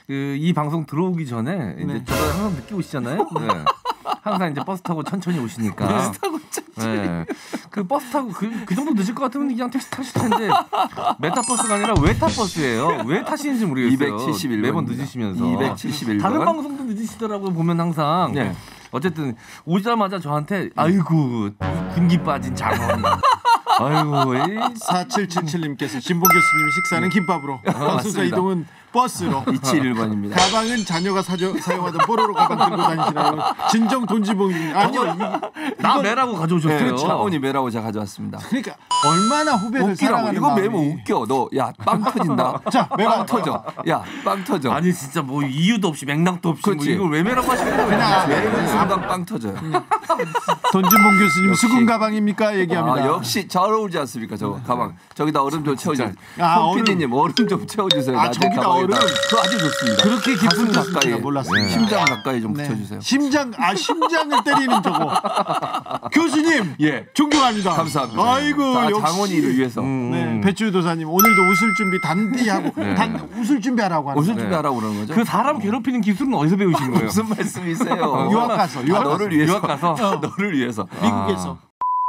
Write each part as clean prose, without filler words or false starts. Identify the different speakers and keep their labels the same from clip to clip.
Speaker 1: 이 방송 들어오기 전에 이제 저가 항상 늦게 오시잖아요. 네. 항상 이제 버스 타고 천천히 오시니까.
Speaker 2: 버스 타고 천천히.
Speaker 1: 네. 그 버스 타고 그 정도 늦을 것 같으면 그냥 택시 타실 텐데 메타버스가 아니라 외타버스예요. 왜 타시는지 모르겠어요.
Speaker 2: 271번
Speaker 1: 매번 늦으시면서.
Speaker 2: 271번.
Speaker 1: 다른 방송도 늦으시더라고요. 보면 항상.
Speaker 2: 네.
Speaker 1: 어쨌든 오자마자 저한테 아이고 군기 빠진 장원. 아이고
Speaker 3: 4777님께서 진봉 교수님 식사는 김밥으로 방송사 이동은 버스로
Speaker 2: 271번입니다.
Speaker 3: 가방은 자녀가 사용하던 뽀로로 가방 들고 다니시나요? 진정 돈지봉님 아니요
Speaker 1: 나 매라고 가져오셨어요.
Speaker 2: 차원이 매라고 제가 가져왔습니다.
Speaker 3: 그러니까 얼마나 후배를
Speaker 2: 웃기라고
Speaker 3: 사랑하는
Speaker 2: 이거
Speaker 3: 마음이.
Speaker 2: 매면 웃겨. 너 야 빵 터진다.
Speaker 3: 자 매가
Speaker 2: 빵 터져. 야 빵 터져.
Speaker 1: 아니 진짜 뭐 이유도 없이 맥락도 없이 뭐
Speaker 2: 그렇지.
Speaker 1: 이걸 왜 매라고 하시는 거예요?
Speaker 2: 매는 순간 빵 터져요.
Speaker 3: 돈진봉 교수님
Speaker 2: 역시.
Speaker 3: 수군 가방입니까 얘기합니다.
Speaker 2: 역시 잘 어울리지 않습니까 저거 가방. 저기다 얼음 좀 채워주세요.
Speaker 3: 아,
Speaker 2: 손 PD님 얼음 좀 채워주세요. 나중에
Speaker 3: 저기다
Speaker 2: 가방에다.
Speaker 3: 얼음?
Speaker 2: 그거 아주 좋습니다.
Speaker 3: 그렇게 깊은
Speaker 2: 가슴
Speaker 3: 뜻은
Speaker 2: 가까이
Speaker 3: 제가 몰랐습니다.
Speaker 2: 심장 가까이 좀
Speaker 3: 네.
Speaker 2: 붙여주세요.
Speaker 3: 심장을 때리는 저거. 교수님,
Speaker 2: 예.
Speaker 3: 존경합니다.
Speaker 2: 감사합니다.
Speaker 3: 아이고,
Speaker 2: 다
Speaker 3: 역시.
Speaker 2: 장원이를 위해서.
Speaker 3: 네, 배추 도사님 오늘도 웃을 준비 단디 하고 웃을 준비하라고 하는.
Speaker 2: 옷을
Speaker 3: 거예요.
Speaker 2: 준비하라고 그러는 거죠?
Speaker 1: 그 사람 괴롭히는 기술은 어디서 배우신 거예요?
Speaker 2: 무슨 말씀이세요?
Speaker 3: 유학 가서, 유학 가서.
Speaker 2: 너를 위해서.
Speaker 1: 유학 가서?
Speaker 2: 너를 위해서.
Speaker 3: 미국에서.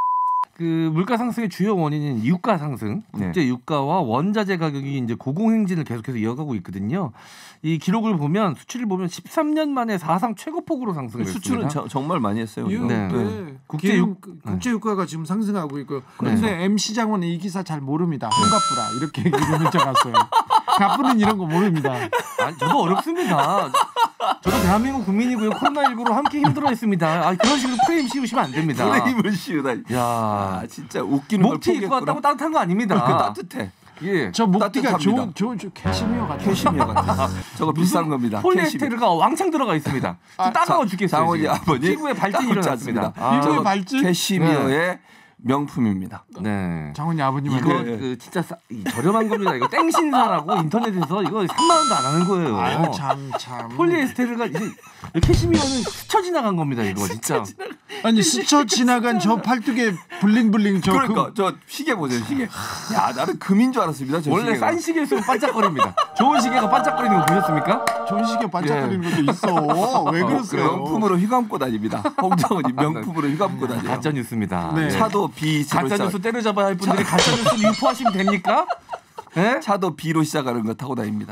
Speaker 1: 그 물가 상승의 주요 원인인 유가 상승, 국제 유가와 원자재 가격이 이제 고공행진을 계속해서 이어가고 있거든요. 이 기록을 보면 수치를 보면 13년 만에 사상 최고폭으로 상승했습니다.
Speaker 2: 수출은 정말 많이 했어요.
Speaker 1: 네.
Speaker 3: 국제 유가가 지금 상승하고 있고요. 그런데 MC 장원은 이 기사 잘 모릅니다. 홍갑부라 이렇게 얘기를 문자 갔어요. 갑부는 이런 거 모릅니다.
Speaker 1: 아니, 저도 어렵습니다. 저도 대한민국 국민이고요. 코로나19로 함께 힘들어했습니다. 그런 식으로 프레임 씌우시면 안 됩니다.
Speaker 2: 프레임을 씌우다.
Speaker 1: 야,
Speaker 2: 진짜 웃기는 걸
Speaker 1: 목티 입고
Speaker 2: 포기했구나.
Speaker 1: 왔다고 따뜻한 거 아닙니다.
Speaker 2: 그 따뜻해.
Speaker 1: 예.
Speaker 3: 저 목티가
Speaker 2: 따뜻합니다.
Speaker 3: 좋은 캐시미어 같아요.
Speaker 2: 캐시미어 같아. 저거 비싼 겁니다.
Speaker 1: 폴리에스테르가 왕창 들어가 있습니다. 따가워 죽겠어요.
Speaker 2: 장원이
Speaker 1: 지금.
Speaker 2: 아버님
Speaker 1: 피부에 발진이
Speaker 2: 까먹지
Speaker 1: 일어났습니다.
Speaker 2: 않습니다.
Speaker 3: 피부에
Speaker 2: 저거
Speaker 3: 발진?
Speaker 2: 캐시미어의 명품입니다.
Speaker 1: 네.
Speaker 3: 장원이 아버님한테.
Speaker 1: 이거 그 진짜 저렴한 겁니다. 이거 땡신사라고 인터넷에서 이거 3만 원도 안 하는 거예요.
Speaker 3: 아유 참.
Speaker 1: 폴리에스테르가 이제 캐시미어는 스쳐 지나간 겁니다. 이거 진짜.
Speaker 3: 아니 스쳐 지나간 저 팔뚝에 블링블링 저
Speaker 2: 그러니까 저 시계 보세요. 시계. 야 나는 금인 줄 알았습니다. 저
Speaker 1: 원래
Speaker 2: 시계가.
Speaker 1: 싼 시계일수록 반짝거립니다. 좋은 시계가 반짝거리는 거 보셨습니까?
Speaker 3: 좋은 시계 반짝거리는 것도 있어. 왜 그러세요?
Speaker 2: 명품으로 휘감고 다닙니다. 홍정은이 명품으로 휘감고 다녀요.
Speaker 1: 가짜 뉴스입니다.
Speaker 3: 네.
Speaker 2: 차도 B
Speaker 1: 가짜 뉴스 때려잡아야 할 분들이 가짜 뉴스 유포하시면 됩니까? 네?
Speaker 2: 차도 B로 시작하는 거 타고 다닙니다.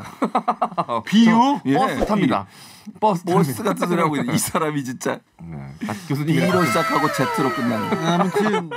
Speaker 3: 비유?
Speaker 2: 예,
Speaker 1: 버스 탑니다. 버스
Speaker 2: 버스 같은 소리 하고 있는 이 사람이 진짜
Speaker 1: 교수님
Speaker 2: B로 시작하고 Z로 끝나는.
Speaker 3: 아무튼